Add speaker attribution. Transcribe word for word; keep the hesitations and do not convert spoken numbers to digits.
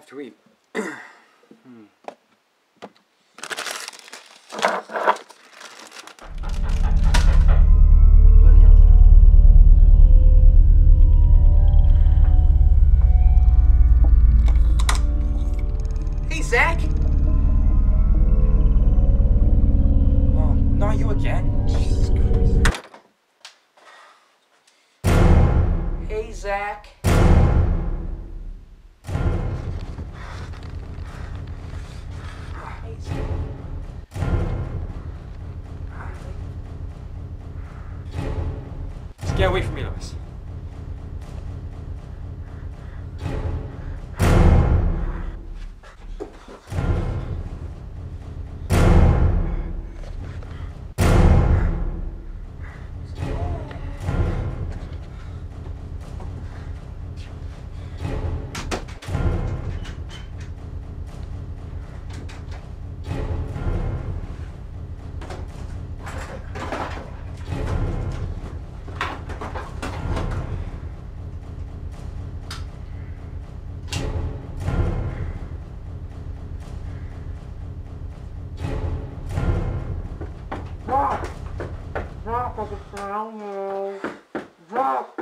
Speaker 1: have to eat. hmm. Hey, Zach! Oh, not you again. Jesus Christ. Hey, Zach. Hey, Zach. Just get away from me, Lewis. Drop! Drop, I can drown you. Drop!